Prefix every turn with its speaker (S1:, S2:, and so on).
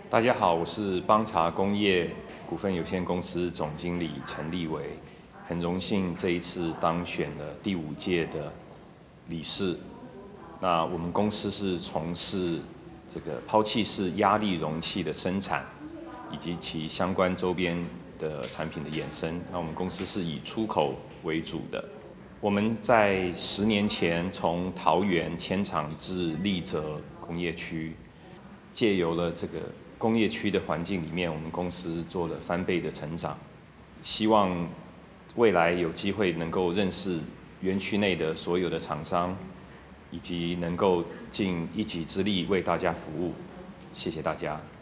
S1: 大家好，我是邦茶工业股份有限公司总经理陈立伟，很荣幸这一次当选了第5届的理事。那我们公司是从事这个抛弃式压力容器的生产，以及其相关周边的产品的衍生。那我们公司是以出口为主的。我们在10年前从桃园迁厂至立泽工业区，借由了这个工业区的环境里面，我们公司做了翻倍的成长，希望未来有机会能够认识园区内的所有的厂商，以及能够尽一己之力为大家服务。谢谢大家。